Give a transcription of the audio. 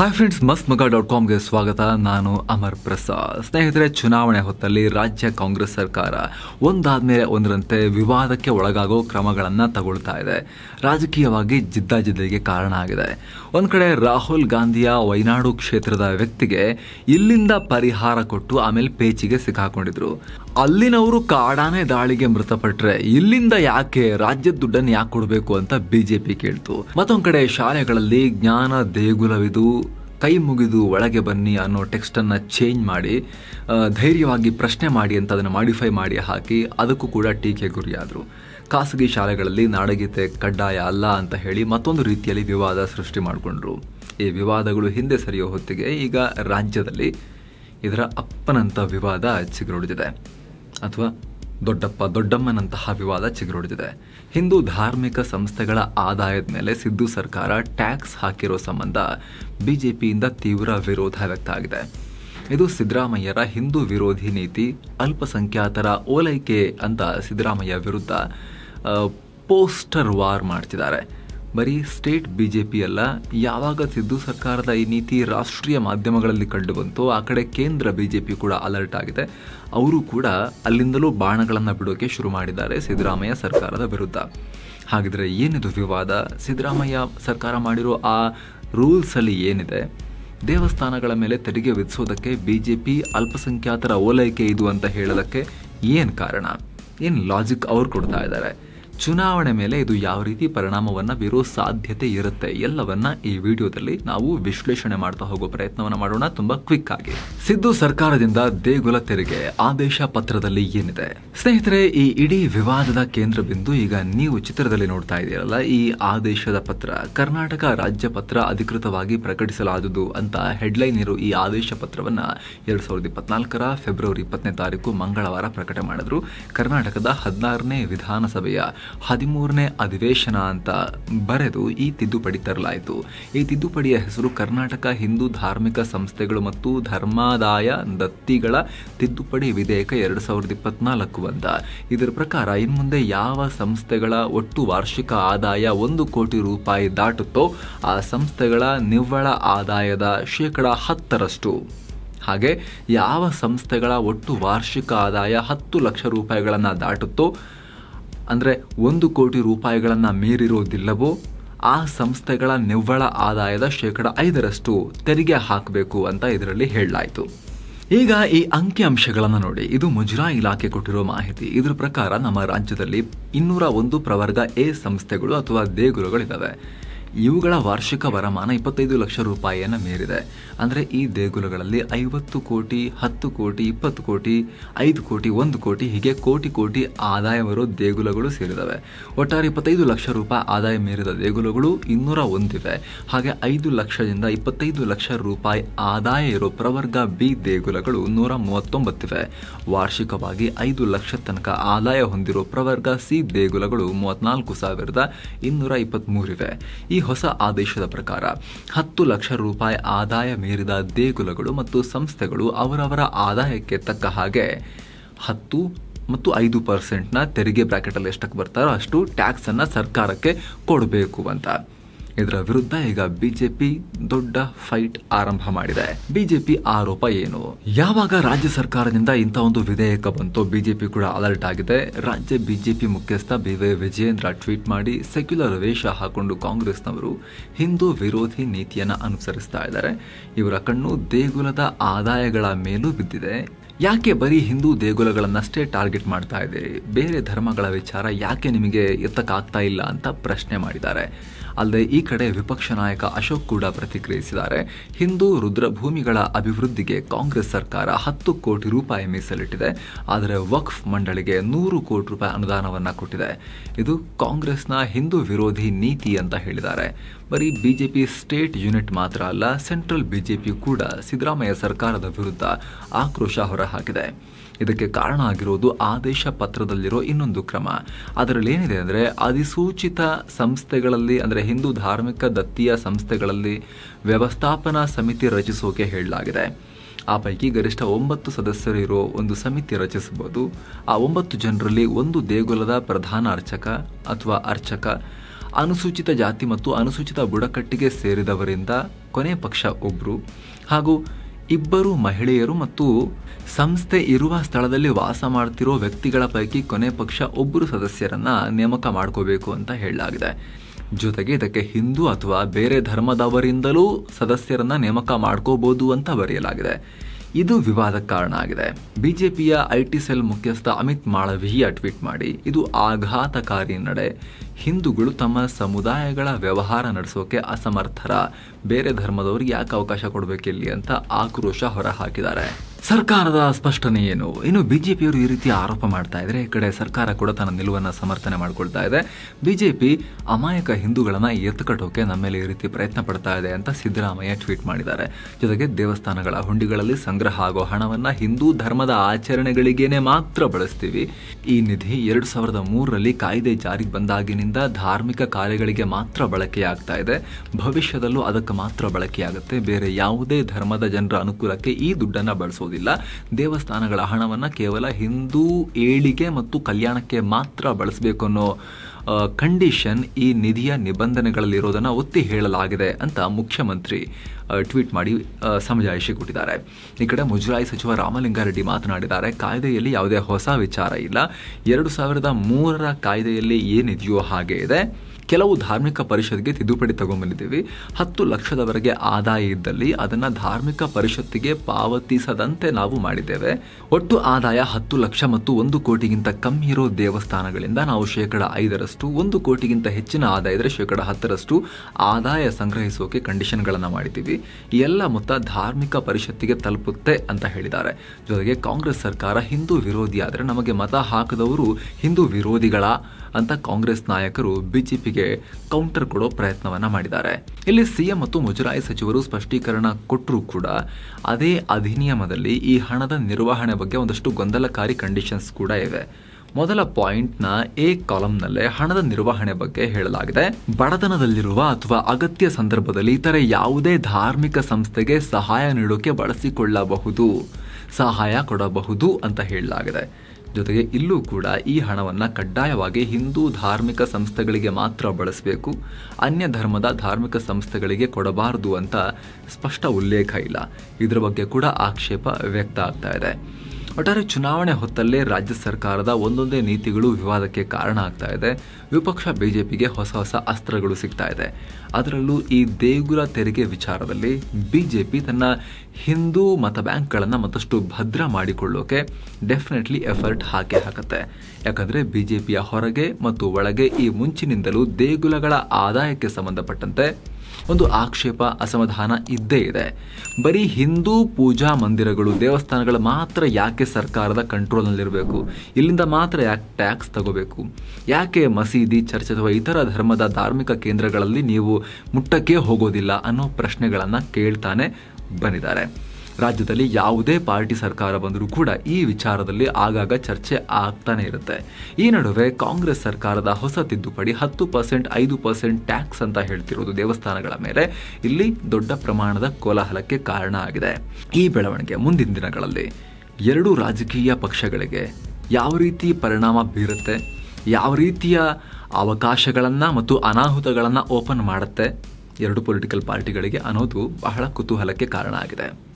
Hi friends, mastmaga.comಗೆ ಸ್ವಾಗತ. ನಾನು ಅಮರ್ ಪ್ರಸಾದ್. ಸ್ನೇಹಿತರೆ, ಚುನಾವಣೆ ಹೊತ್ತಲ್ಲಿ ರಾಜ್ಯ ಕಾಂಗ್ರೆಸ್ ಸರ್ಕಾರ ಒಂದಾದ್ಮೇಲೆ ಒಂದರಂತೆ ವಿವಾದಕ್ಕೆ ಒಳಗಾಗೋ ಕ್ರಮಗಳನ್ನು ತಗೊಳ್ತಾ ಇದೆ. ರಾಜಕೀಯವಾಗಿ ಜಿದ್ದಾಜಿದ್ದಿಗೆ ಕಾರಣ ಆಗಿದೆ. ಒಂದ್ ಕಡೆ ರಾಹುಲ್ ಗಾಂಧಿಯ ವಯನಾಡು ಕ್ಷೇತ್ರದ ವ್ಯಕ್ತಿಗೆ ಇಲ್ಲಿಂದ ಪರಿಹಾರ ಕೊಟ್ಟು ಆಮೇಲೆ ಪೇಚಿಗೆ ಸಿಕ್ಕಾಕೊಂಡಿದ್ರು. ಅಲ್ಲಿನವರು ಕಾಡಾನೆ ದಾಳಿಗೆ ಮೃತಪಟ್ರೆ ಇಲ್ಲಿಂದ ಯಾಕೆ ರಾಜ್ಯದ ದುಡ್ಡನ್ನು ಯಾಕೆ ಕೊಡಬೇಕು ಅಂತ ಬಿಜೆಪಿ ಕೇಳ್ತು. ಮತ್ತೊಂದ್ ಕಡೆ ಶಾಲೆಗಳಲ್ಲಿ ಜ್ಞಾನ ದೇಗುಲವಿದು, ಕೈ ಮುಗಿದು ಒಳಗೆ ಬನ್ನಿ ಅನ್ನೋ ಟೆಕ್ಸ್ಟ್ ಅನ್ನ ಚೇಂಜ್ ಮಾಡಿ ಧೈರ್ಯವಾಗಿ ಪ್ರಶ್ನೆ ಮಾಡಿ ಅಂತ ಅದನ್ನು ಮಾಡಿಫೈ ಮಾಡಿ ಹಾಕಿ ಅದಕ್ಕೂ ಕೂಡ ಟೀಕೆ ಗುರಿಯಾದರು. ಖಾಸಗಿ ಶಾಲೆಗಳಲ್ಲಿ ನಾಡಗೀತೆ ಕಡ್ಡಾಯ ಅಲ್ಲ ಅಂತ ಹೇಳಿ ಮತ್ತೊಂದು ರೀತಿಯಲ್ಲಿ ವಿವಾದ ಸೃಷ್ಟಿ ಮಾಡಿಕೊಂಡ್ರು. ಈ ವಿವಾದಗಳು ಹಿಂದೆ ಸರಿಯೋ ಹೊತ್ತಿಗೆ ಈಗ ರಾಜ್ಯದಲ್ಲಿ ಇದರ ಅಪ್ಪನಂತ ವಿವಾದ ಚಿಗುರೊಡೆದಿದೆ, ಅಥವಾ ದೊಡ್ಡಪ್ಪ ದೊಡ್ಡಮ್ಮನಂತಹ ವಿವಾದ ಚಿಗುರೊಡೆದಿದೆ. ಹಿಂದೂ ಧಾರ್ಮಿಕ ಸಂಸ್ಥೆಗಳ ಆದಾಯದ ಮೇಲೆ ಸಿದ್ದು ಸರ್ಕಾರ ಟ್ಯಾಕ್ಸ್ ಹಾಕಿರೋ ಸಂಬಂಧ ಬಿಜೆಪಿಯಿಂದ ತೀವ್ರ ವಿರೋಧ ವ್ಯಕ್ತ ಆಗಿದೆ. ಇದು ಸಿದ್ದರಾಮಯ್ಯರ ಹಿಂದೂ ವಿರೋಧಿ ನೀತಿ, ಅಲ್ಪಸಂಖ್ಯಾತರ ಓಲೈಕೆ ಅಂತ ಸಿದ್ದರಾಮಯ್ಯ ವಿರುದ್ಧ ಪೋಸ್ಟರ್ ವಾರ್ ಮಾಡ್ತಿದ್ದಾರೆ. ಬರೀ ಸ್ಟೇಟ್ ಬಿಜೆಪಿ ಅಲ್ಲ, ಯಾವಾಗ ಸಿದ್ದು ಸರ್ಕಾರದ ಈ ನೀತಿ ರಾಷ್ಟ್ರೀಯ ಮಾಧ್ಯಮಗಳಲ್ಲಿ ಕಂಡು ಬಂತು ಆ ಕಡೆ ಕೇಂದ್ರ ಬಿಜೆಪಿ ಕೂಡ ಅಲರ್ಟ್ ಆಗಿದೆ. ಅವರು ಕೂಡ ಅಲ್ಲಿಂದಲೂ ಬಾಣಗಳನ್ನು ಬಿಡೋಕೆ ಶುರು ಮಾಡಿದ್ದಾರೆ ಸಿದ್ದರಾಮಯ್ಯ ಸರ್ಕಾರದ ವಿರುದ್ಧ. ಹಾಗಿದ್ರೆ ಏನಿದು ವಿವಾದ? ಸಿದ್ದರಾಮಯ್ಯ ಸರ್ಕಾರ ಮಾಡಿರೋ ಆ ರೂಲ್ಸ್ ಅಲ್ಲಿ ಏನಿದೆ? ದೇವಸ್ಥಾನಗಳ ಮೇಲೆ ತೆರಿಗೆ ವಿಧಿಸೋದಕ್ಕೆ ಬಿಜೆಪಿ ಅಲ್ಪಸಂಖ್ಯಾತರ ಓಲೈಕೆ ಇದು ಅಂತ ಹೇಳೋದಕ್ಕೆ ಏನು ಕಾರಣ? ಏನು ಲಾಜಿಕ್ ಅವ್ರು ಕೊಡ್ತಾ ಇದ್ದಾರೆ? ಚುನಾವಣೆ ಮೇಲೆ ಇದು ಯಾವ ರೀತಿ ಪರಿಣಾಮವನ್ನು ಬೀರೋ ಸಾಧ್ಯತೆ ಇರುತ್ತೆ? ಎಲ್ಲವನ್ನ ಈ ವಿಡಿಯೋದಲ್ಲಿ ನಾವು ವಿಶ್ಲೇಷಣೆ ಮಾಡ್ತಾ ಹೋಗೋ ಪ್ರಯತ್ನವನ್ನ ಮಾಡೋಣ, ತುಂಬಾ ಕ್ವಿಕ್ ಆಗಿ. ಸಿದ್ದು ಸರ್ಕಾರದಿಂದ ದೇಗುಲ ತೆರಿಗೆ ಆದೇಶ ಪತ್ರದಲ್ಲಿ ಏನಿದೆ? ಸ್ನೇಹಿತರೆ, ಈ ಇಡೀ ವಿವಾದದ ಕೇಂದ್ರ ಬಿಂದು ಈಗ ನೀವು ಚಿತ್ರದಲ್ಲಿ ನೋಡ್ತಾ ಇದ್ದೀರಲ್ಲ, ಈ ಆದೇಶದ ಪತ್ರ ಕರ್ನಾಟಕ ರಾಜ್ಯ ಪತ್ರ ಅಧಿಕೃತವಾಗಿ ಪ್ರಕಟಿಸಲಾದುದು ಅಂತ ಹೆಡ್ಲೈನ್ ಇರೋ ಈ ಆದೇಶ ಪತ್ರವನ್ನ 2024 ಫೆಬ್ರವರಿ 20ನೇ ತಾರೀಕು ಮಂಗಳವಾರ ಪ್ರಕಟ ಮಾಡಿದ್ರು. ಕರ್ನಾಟಕದ 16ನೇ ವಿಧಾನಸಭೆಯ 13ನೇ ಅಧಿವೇಶನ ಅಂತ ಬರೆದು ಈ ತಿದ್ದುಪಡಿ ತರಲಾಯಿತು. ಈ ತಿದ್ದುಪಡಿಯ ಹೆಸರು ಕರ್ನಾಟಕ ಹಿಂದೂ ಧಾರ್ಮಿಕ ಸಂಸ್ಥೆಗಳು ಮತ್ತು ಧರ್ಮಾದಾಯ ದತ್ತಿಗಳ ತಿದ್ದುಪಡಿ ವಿಧೇಯಕ 2024 ಅಂತ. ಇದರ ಪ್ರಕಾರ ಇನ್ಮುಂದೆ ಯಾವ ಸಂಸ್ಥೆಗಳ ಒಟ್ಟು ವಾರ್ಷಿಕ ಆದಾಯ 1 ಕೋಟಿ ರೂಪಾಯಿ ದಾಟುತ್ತೋ ಆ ಸಂಸ್ಥೆಗಳ ನಿವ್ವಳ ಆದಾಯದ 10% ಹಾಗೆ ಯಾವ ಸಂಸ್ಥೆಗಳ ಒಟ್ಟು ವಾರ್ಷಿಕ ಆದಾಯ 10 ಲಕ್ಷ ರೂಪಾಯಿಗಳನ್ನು ದಾಟುತ್ತೋ, ಅಂದರೆ 1 ಕೋಟಿ ರೂಪಾಯಿಗಳನ್ನು ಮೀರಿರೋದಿಲ್ಲವೋ ಆ ಸಂಸ್ಥೆಗಳ ನಿವ್ವಳ ಆದಾಯದ 5% ತೆರಿಗೆ ಹಾಕಬೇಕು ಅಂತ ಇದರಲ್ಲಿ ಹೇಳಲಾಯಿತು. ಈಗ ಈ ಅಂಕಿಅಂಶಗಳನ್ನು ನೋಡಿ, ಇದು ಮುಜರಾಯಿ ಇಲಾಖೆ ಕೊಟ್ಟಿರೋ ಮಾಹಿತಿ. ಇದರ ಪ್ರಕಾರ ನಮ್ಮ ರಾಜ್ಯದಲ್ಲಿ 201 ಪ್ರವರ್ಗ ಎ ಸಂಸ್ಥೆಗಳು ಅಥವಾ ದೇಗುಲಗಳಿದ್ದಾವೆ. ಇವುಗಳ ವಾರ್ಷಿಕ ವರಮಾನ 25 ಲಕ್ಷ ರೂಪಾಯಿಯನ್ನು ಮೀರಿದೆ. ಅಂದರೆ ಈ ದೇಗುಲಗಳಲ್ಲಿ 50 ಕೋಟಿ, 10 ಕೋಟಿ, 20 ಕೋಟಿ, 5 ಕೋಟಿ, 1 ಕೋಟಿ ಹೀಗೆ ಕೋಟಿ ಆದಾಯ ಬರೋ ದೇಗುಲಗಳು ಸೇರಿದವೆ. ಒಟ್ಟಾರೆ 25 ಲಕ್ಷ ರೂಪಾಯಿ ಆದಾಯ ಮೀರಿದ ದೇಗುಲಗಳು 201 ಇವೆ. ಹಾಗೆ 5 ಲಕ್ಷದಿಂದ 25 ಲಕ್ಷ ರೂಪಾಯಿ ಆದಾಯ ಇರೋ ಪ್ರವರ್ಗ ಬಿ ದೇಗುಲಗಳು 139 ಇವೆ. ವಾರ್ಷಿಕವಾಗಿ 5 ಲಕ್ಷ ತನಕ ಆದಾಯ ಹೊಂದಿರೋ ಪ್ರವರ್ಗ ಸಿ ದೇಗುಲಗಳು 34,223 ಇವೆ. ಈ ಹೊಸ ಆದೇಶದ ಪ್ರಕಾರ 10 ಲಕ್ಷ ರೂಪಾಯಿ ಆದಾಯ ಮೀರಿದ ದೇಗುಲಗಳು ಮತ್ತು ಸಂಸ್ಥೆಗಳು ಅವರವರ ಆದಾಯಕ್ಕೆ ತಕ್ಕ ಹಾಗೆ 10 ಮತ್ತು 5% ತೆರಿಗೆ ಬ್ರಾಕೆಟ್ ಅಲ್ಲಿ ಎಷ್ಟಕ್ಕೆ ಬರ್ತಾರೋ ಅಷ್ಟು ಟ್ಯಾಕ್ಸ್ ಅನ್ನ ಸರ್ಕಾರಕ್ಕೆ ಕೊಡಬೇಕು ಅಂತ. ಇದರ ವಿರುದ್ಧ ಈಗ ಬಿಜೆಪಿ ದೊಡ್ಡ ಫೈಟ್ ಆರಂಭ ಮಾಡಿದೆ. ಬಿಜೆಪಿ ಆರೋಪ ಏನು? ಯಾವಾಗ ರಾಜ್ಯ ಸರ್ಕಾರದಿಂದ ಇಂಥ ಒಂದು ವಿಧೇಯಕ ಬಂತು ಬಿಜೆಪಿ ಕೂಡ ಅಲರ್ಟ್ ಆಗಿದೆ. ರಾಜ್ಯ ಬಿಜೆಪಿ ಮುಖ್ಯಸ್ಥ ಬಿ.ವೈ. ವಿಜಯೇಂದ್ರ ಟ್ವೀಟ್ ಮಾಡಿ, ಸೆಕ್ಯುಲರ್ ವೇಷ ಹಾಕೊಂಡು ಕಾಂಗ್ರೆಸ್ನವರು ಹಿಂದೂ ವಿರೋಧಿ ನೀತಿಯನ್ನ ಅನುಸರಿಸ್ತಾ ಇದ್ದಾರೆ. ಇವರ ಕಣ್ಣು ದೇಗುಲದ ಆದಾಯಗಳ ಮೇಲೂ ಬಿದ್ದಿದೆ. ಯಾಕೆ ಬರೀ ಹಿಂದೂ ದೇಗುಲಗಳನ್ನಷ್ಟೇ ಟಾರ್ಗೆಟ್ ಮಾಡ್ತಾ ಇದೆ? ಬೇರೆ ಧರ್ಮಗಳ ವಿಚಾರ ಯಾಕೆ ನಿಮಗೆ ಎತ್ತಕ್ಕಾಗ್ತಾ ಇಲ್ಲ ಅಂತ ಪ್ರಶ್ನೆ ಮಾಡಿದ್ದಾರೆ. ಅಲ್ಲದೆ ಈ ಕಡೆ ವಿಪಕ್ಷ ನಾಯಕ ಅಶೋಕ್ ಕೂಡ ಪ್ರತಿಕ್ರಿಯಿಸಿದ್ದಾರೆ. ಹಿಂದೂ ರುದ್ರಭೂಮಿಗಳ ಅಭಿವೃದ್ಧಿಗೆ ಕಾಂಗ್ರೆಸ್ ಸರ್ಕಾರ 10 ಕೋಟಿ ರೂಪಾಯಿ ಮೀಸಲಿಟ್ಟಿದೆ. ಆದರೆ ವಕ್ಫ್ ಮಂಡಳಿಗೆ 100 ಕೋಟಿ ರೂಪಾಯಿ ಅನುದಾನವನ್ನ ಕೊಟ್ಟಿದೆ. ಇದು ಕಾಂಗ್ರೆಸ್ನ ಹಿಂದೂ ವಿರೋಧಿ ನೀತಿ ಅಂತ ಹೇಳಿದ್ದಾರೆ. ಬರೀ ಬಿಜೆಪಿ ಸ್ಟೇಟ್ ಯೂನಿಟ್ ಮಾತ್ರ ಅಲ್ಲ, ಸೆಂಟ್ರಲ್ ಬಿಜೆಪಿ ಕೂಡ ಸಿದ್ದರಾಮಯ್ಯ ಸರ್ಕಾರದ ವಿರುದ್ಧ ಆಕ್ರೋಶ ಹೊರಹಾಕಿದೆ. ಇದಕ್ಕೆ ಕಾರಣ ಆಗಿರೋದು ಆದೇಶ ಪತ್ರದಲ್ಲಿರೋ ಇನ್ನೊಂದು ಕ್ರಮ. ಅದರಲ್ಲಿ ಏನಿದೆ ಅಂದರೆ, ಅಧಿಸೂಚಿತ ಸಂಸ್ಥೆಗಳಲ್ಲಿ ಅಂದರೆ ಹಿಂದೂ ಧಾರ್ಮಿಕ ದತ್ತಿಯ ಸಂಸ್ಥೆಗಳಲ್ಲಿ ವ್ಯವಸ್ಥಾಪನಾ ಸಮಿತಿ ರಚಿಸೋಕೆ ಹೇಳಲಾಗಿದೆ. ಆ ಪೈಕಿ ಗರಿಷ್ಠ 9 ಸದಸ್ಯರು ಇರೋ ಒಂದು ಸಮಿತಿ ರಚಿಸಬಹುದು. ಆ 9 ಜನರಲ್ಲಿ ಒಂದು ದೇಗುಲದ ಪ್ರಧಾನ ಅರ್ಚಕ ಅಥವಾ ಅರ್ಚಕ, ಅನುಸೂಚಿತ ಜಾತಿ ಮತ್ತು ಅನುಸೂಚಿತ ಬುಡಕಟ್ಟಿಗೆ ಸೇರಿದವರಿಂದ ಕೊನೆ ಪಕ್ಷ ಒಬ್ಬರು ಹಾಗೂ 2 ಮಹಿಳೆಯರು ಮತ್ತು ಸಂಸ್ಥೆ ಇರುವ ಸ್ಥಳದಲ್ಲಿ ವಾಸ ಮಾಡ್ತಿರೋ ವ್ಯಕ್ತಿಗಳ ಪೈಕಿ ಕೊನೆ ಪಕ್ಷ 1 ಸದಸ್ಯರನ್ನ ನೇಮಕ ಮಾಡ್ಕೋಬೇಕು ಅಂತ ಹೇಳಲಾಗಿದೆ. ಜೊತೆಗೆ ಇದಕ್ಕೆ ಹಿಂದೂ ಅಥವಾ ಬೇರೆ ಧರ್ಮದವರಿಂದಲೂ ಸದಸ್ಯರನ್ನ ನೇಮಕ ಮಾಡ್ಕೋಬಹುದು ಅಂತ ಬರೆಯಲಾಗಿದೆ. ಇದು ವಿವಾದಕ್ಕೆ ಕಾರಣ ಆಗಿದೆ. ಬಿಜೆಪಿಯ ಐಟಿ ಸೆಲ್ ಮುಖ್ಯಸ್ಥ ಅಮಿತ್ ಮಾಳವೀಯ ಟ್ವೀಟ್ ಮಾಡಿ, ಇದು ಆಘಾತಕಾರಿ ನಡೆ. ಹಿಂದೂಗಳು ತಮ್ಮ ಸಮುದಾಯಗಳ ವ್ಯವಹಾರ ನಡೆಸೋಕೆ ಅಸಮರ್ಥರ. ಬೇರೆ ಧರ್ಮದವರಿಗೆ ಯಾಕೆ ಅವಕಾಶ ಕೊಡಬೇಕಿಲ್ಲಿ ಅಂತ ಆಕ್ರೋಶ ಹೊರಹಾಕಿದ್ದಾರೆ. ಸರ್ಕಾರದ ಸ್ಪಷ್ಟನೆ ಏನು? ಇನ್ನು ಬಿಜೆಪಿಯವರು ಈ ರೀತಿ ಆರೋಪ ಮಾಡ್ತಾ ಇದ್ರೆ ಈ ಕಡೆ ಸರ್ಕಾರ ಕೂಡ ತನ್ನ ನಿಲುವನ್ನು ಸಮರ್ಥನೆ ಮಾಡ್ಕೊಳ್ತಾ ಇದೆ. ಬಿಜೆಪಿ ಅಮಾಯಕ ಹಿಂದೂಗಳನ್ನ ಎತ್ತುಕಟ್ಟೋಕೆ ನಮ್ಮ ಮೇಲೆ ಈ ರೀತಿ ಪ್ರಯತ್ನ ಪಡ್ತಾ ಇದೆ ಅಂತ ಸಿದ್ದರಾಮಯ್ಯ ಟ್ವೀಟ್ ಮಾಡಿದ್ದಾರೆ. ಜೊತೆಗೆ ದೇವಸ್ಥಾನಗಳ ಹುಂಡಿಗಳಲ್ಲಿ ಸಂಗ್ರಹ ಆಗೋ ಹಣವನ್ನ ಹಿಂದೂ ಧರ್ಮದ ಆಚರಣೆಗಳಿಗೇನೆ ಮಾತ್ರ ಬಳಸ್ತೀವಿ. ಈ ನಿಧಿ 2003ರಲ್ಲಿ ಕಾಯ್ದೆ ಜಾರಿಗೆ ಬಂದಾಗಿನಿಂದ ಧಾರ್ಮಿಕ ಕಾರ್ಯಗಳಿಗೆ ಮಾತ್ರ ಬಳಕೆಯಾಗ್ತಾ ಇದೆ. ಭವಿಷ್ಯದಲ್ಲೂ ಅದಕ್ಕೆ ಮಾತ್ರ ಬಳಕೆಯಾಗುತ್ತೆ. ಬೇರೆ ಯಾವುದೇ ಧರ್ಮದ ಜನರ ಅನುಕೂಲಕ್ಕೆ ಈ ದುಡ್ಡನ್ನ ಬಳಸೋದು. ದೇವಸ್ಥಾನಗಳ ಹಣವನ್ನ ಕೇವಲ ಹಿಂದೂ ಏಳಿಗೆ ಮತ್ತು ಕಲ್ಯಾಣಕ್ಕೆ ಮಾತ್ರ ಬಳಸಬೇಕು ಅನ್ನೋ ಕಂಡೀಷನ್ ಈ ನಿಧಿಯ ನಿಬಂಧನೆಗಳಲ್ಲಿರೋದನ್ನ ಒತ್ತಿ ಹೇಳಲಾಗಿದೆ ಅಂತ ಮುಖ್ಯಮಂತ್ರಿ ಟ್ವೀಟ್ ಮಾಡಿ ಸಮಜಾಯಿಷಿ ಕೊಟ್ಟಿದ್ದಾರೆ. ಈ ಕಡೆ ಮುಜರಾಯಿ ಸಚಿವ ರಾಮಲಿಂಗಾರೆಡ್ಡಿ ಮಾತನಾಡಿದ್ದಾರೆ, ಕಾಯ್ದೆಯಲ್ಲಿ ಯಾವುದೇ ಹೊಸ ವಿಚಾರ ಇಲ್ಲ. 2003ರ ಕಾಯ್ದೆಯಲ್ಲಿ ಏನಿದೆಯೋ ಹಾಗೆ ಇದೆ. ಕೆಲವು ಧಾರ್ಮಿಕ ಪರಿಷತ್ಗೆ ತಿದ್ದುಪಡಿ ತಗೊಂಡ್ಬಂದಿದ್ದೀವಿ. 10 ಲಕ್ಷದವರೆಗೆ ಆದಾಯ ಇದ್ದಲ್ಲಿ ಅದನ್ನ ಧಾರ್ಮಿಕ ಪರಿಷತ್ತಿಗೆ ಪಾವತಿಸದಂತೆ ನಾವು ಮಾಡಿದ್ದೇವೆ. ಒಟ್ಟು ಆದಾಯ 10 ಲಕ್ಷ ಮತ್ತು 1 ಕೋಟಿಗಿಂತ ಕಮ್ಮಿ ಇರೋ ದೇವಸ್ಥಾನಗಳಿಂದ ನಾವು 5%, 1 ಕೋಟಿಗಿಂತ ಹೆಚ್ಚಿನ ಆದಾಯ ಇದ್ರೆ 10% ಆದಾಯ ಸಂಗ್ರಹಿಸೋಕೆ ಕಂಡೀಷನ್ಗಳನ್ನ ಮಾಡಿದ್ದೀವಿ. ಈ ಎಲ್ಲ ಮೊತ್ತ ಧಾರ್ಮಿಕ ಪರಿಷತ್ತಿಗೆ ತಲುಪುತ್ತೆ ಅಂತ ಹೇಳಿದ್ದಾರೆ. ಜೊತೆಗೆ ಕಾಂಗ್ರೆಸ್ ಸರ್ಕಾರ ಹಿಂದೂ ವಿರೋಧಿ ಆದರೆ ನಮಗೆ ಮತ ಹಾಕದವರು ಹಿಂದೂ ವಿರೋಧಿಗಳ ಅಂತ ಕಾಂಗ್ರೆಸ್ ನಾಯಕರು ಬಿಜೆಪಿಗೆ ಕೌಂಟರ್ ಕೊಡೋ ಪ್ರಯತ್ನವನ್ನ ಮಾಡಿದ್ದಾರೆ. ಇಲ್ಲಿ ಸಿಎಂ ಮತ್ತು ಮುಜರಾಯಿ ಸಚಿವರು ಸ್ಪಷ್ಟೀಕರಣ ಕೊಟ್ಟರೂ ಕೂಡ ಅದೇ ಅಧಿನಿಯಮದಲ್ಲಿ ಈ ಹಣದ ನಿರ್ವಹಣೆ ಬಗ್ಗೆ ಒಂದಷ್ಟು ಗೊಂದಲಕಾರಿ ಕಂಡೀಷನ್ಸ್ ಕೂಡ ಇವೆ. ಮೊದಲ ಪಾಯಿಂಟ್ನ ಎ ಕಾಲಂನಲ್ಲೇ ಹಣದ ನಿರ್ವಹಣೆ ಬಗ್ಗೆ ಹೇಳಲಾಗಿದೆ. ಬಡತನದಲ್ಲಿರುವ ಅಥವಾ ಅಗತ್ಯ ಸಂದರ್ಭದಲ್ಲಿ ಇತರೆ ಯಾವುದೇ ಧಾರ್ಮಿಕ ಸಂಸ್ಥೆಗೆ ಸಹಾಯ ನೀಡೋಕೆ ಬಳಸಿಕೊಳ್ಳಬಹುದು, ಸಹಾಯ ಕೊಡಬಹುದು ಅಂತ ಹೇಳಲಾಗಿದೆ. ಜೊತೆಗೆ ಇಲ್ಲೂ ಕೂಡ ಈ ಹಣವನ್ನು ಕಡ್ಡಾಯವಾಗಿ ಹಿಂದೂ ಧಾರ್ಮಿಕ ಸಂಸ್ಥೆಗಳಿಗೆ ಮಾತ್ರ ಬಳಸಬೇಕು, ಅನ್ಯ ಧರ್ಮದ ಧಾರ್ಮಿಕ ಸಂಸ್ಥೆಗಳಿಗೆ ಕೊಡಬಾರದು ಅಂತ ಸ್ಪಷ್ಟ ಉಲ್ಲೇಖ ಇಲ್ಲ. ಇದರ ಬಗ್ಗೆ ಕೂಡ ಆಕ್ಷೇಪ ವ್ಯಕ್ತ ಆಗ್ತಾ ಇದೆ. ಒಟ್ಟಾರೆ ಚುನಾವಣೆ ಹೊತ್ತಲ್ಲೇ ರಾಜ್ಯ ಸರ್ಕಾರದ ಒಂದೊಂದೇ ನೀತಿಗಳು ವಿವಾದಕ್ಕೆ ಕಾರಣ ಆಗ್ತಾ ಇದೆ. ವಿಪಕ್ಷ ಬಿಜೆಪಿಗೆ ಹೊಸ ಹೊಸ ಅಸ್ತ್ರಗಳು ಸಿಗ್ತಾ ಇದೆ. ಅದರಲ್ಲೂ ಈ ದೇಗುಲ ತೆರಿಗೆ ವಿಚಾರದಲ್ಲಿ ಬಿಜೆಪಿ ತನ್ನ ಹಿಂದೂ ಮತ ಬ್ಯಾಂಕ್ಗಳನ್ನು ಮತ್ತಷ್ಟು ಭದ್ರ ಮಾಡಿಕೊಳ್ಳೋಕೆ ಡೆಫಿನೆಟ್ಲಿ ಎಫರ್ಟ್ ಹಾಕತ್ತೆ. ಯಾಕಂದರೆ ಬಿಜೆಪಿಯ ಹೊರಗೆ ಮತ್ತು ಒಳಗೆ ಈ ಮುಂಚಿನಿಂದಲೂ ದೇಗುಲಗಳ ಆದಾಯಕ್ಕೆ ಸಂಬಂಧಪಟ್ಟಂತೆ ಒಂದು ಆಕ್ಷೇಪ, ಅಸಮಾಧಾನ ಇದ್ದೇ ಇದೆ. ಬರೀ ಹಿಂದೂ ಪೂಜಾ ಮಂದಿರಗಳು, ದೇವಸ್ಥಾನಗಳು ಮಾತ್ರ ಯಾಕೆ ಸರ್ಕಾರದ ಕಂಟ್ರೋಲ್ನಲ್ಲಿರಬೇಕು? ಇಲ್ಲಿಂದ ಮಾತ್ರ ಯಾಕೆ ಟ್ಯಾಕ್ಸ್ ತಗೋಬೇಕು? ಯಾಕೆ ಮಸೀದಿ, ಚರ್ಚ್ ಅಥವಾ ಇತರ ಧರ್ಮದ ಧಾರ್ಮಿಕ ಕೇಂದ್ರಗಳಲ್ಲಿ ನೀವು ಮುಟ್ಟಕ್ಕೆ ಹೋಗೋದಿಲ್ಲ ಅನ್ನೋ ಪ್ರಶ್ನೆಗಳನ್ನು ಕೇಳ್ತಾನೆ ಬಂದಿದ್ದಾರೆ. ರಾಜ್ಯದಲ್ಲಿ ಯಾವುದೇ ಪಾರ್ಟಿ ಸರ್ಕಾರ ಬಂದರೂ ಕೂಡ ಈ ವಿಚಾರದಲ್ಲಿ ಆಗಾಗ ಚರ್ಚೆ ಆಗ್ತಾನೆ ಇರುತ್ತೆ. ಈ ನಡುವೆ ಕಾಂಗ್ರೆಸ್ ಸರ್ಕಾರದ ಹೊಸ ತಿದ್ದುಪಡಿ 10%, 5% ಟ್ಯಾಕ್ಸ್ ಅಂತ ಹೇಳ್ತಿರೋದು ದೇವಸ್ಥಾನಗಳ ಮೇಲೆ ಇಲ್ಲಿ ದೊಡ್ಡ ಪ್ರಮಾಣದ ಕೋಲಾಹಲಕ್ಕೆ ಕಾರಣ ಆಗಿದೆ. ಈ ಬೆಳವಣಿಗೆ ಮುಂದಿನ ದಿನಗಳಲ್ಲಿ 2 ರಾಜಕೀಯ ಪಕ್ಷಗಳಿಗೆ ಯಾವ ರೀತಿ ಪರಿಣಾಮ ಬೀರುತ್ತೆ, ಯಾವ ರೀತಿಯ ಅವಕಾಶಗಳನ್ನು ಮತ್ತು ಅನಾಹುತಗಳನ್ನು ಓಪನ್ ಮಾಡುತ್ತೆ 2 ಪೊಲಿಟಿಕಲ್ ಪಾರ್ಟಿಗಳಿಗೆ ಅನ್ನೋದು ಬಹಳ ಕುತೂಹಲಕ್ಕೆ ಕಾರಣ ಆಗಿದೆ.